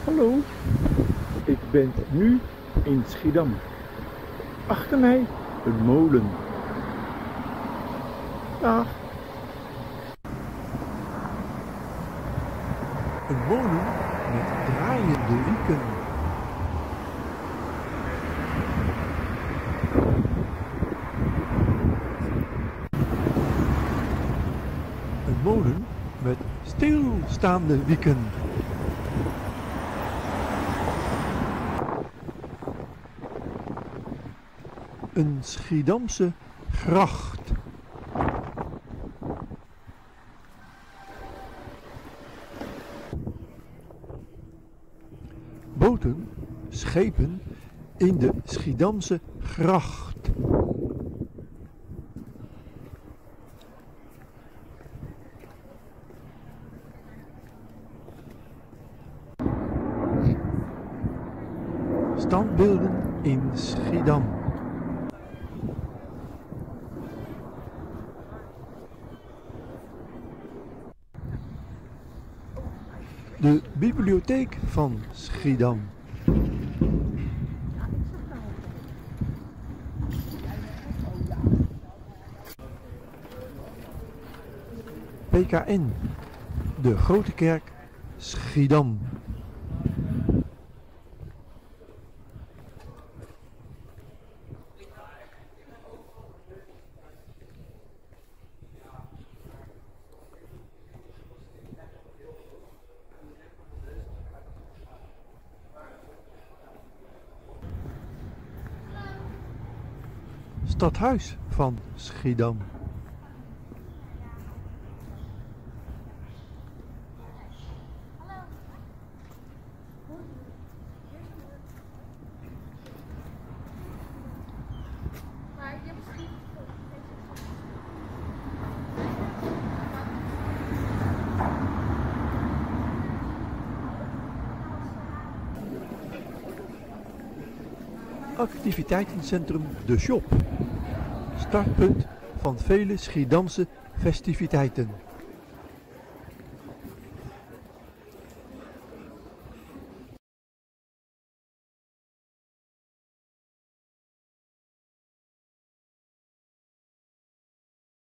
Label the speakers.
Speaker 1: Hallo, ik ben nu in Schiedam. Achter mij een molen. Dag.
Speaker 2: Een molen met draaiende wieken. Een molen met stilstaande wieken. Een Schiedamse gracht. Boten, schepen in de Schiedamse gracht. Standbeelden in Schiedam. De bibliotheek van Schiedam. PKN, de Grote Kerk Schiedam. Stadhuis van Schiedam. Activiteitencentrum De Shop. Startpunt van vele Schiedamse festiviteiten.